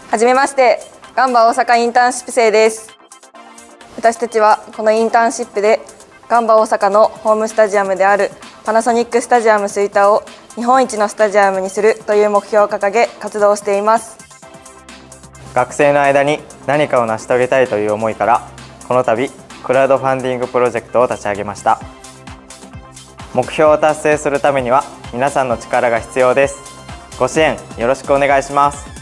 はじめまして、ガンバ大阪インターンシップ生です。私たちはこのインターンシップでガンバ大阪のホームスタジアムであるパナソニックスタジアム吹田を日本一のスタジアムにするという目標を掲げ活動しています。 学生の間に何かを成し遂げたいという思いからこの度クラウドファンディングプロジェクトを立ち上げました。目標を達成するためには皆さんの力が必要です。ご支援よろしくお願いします。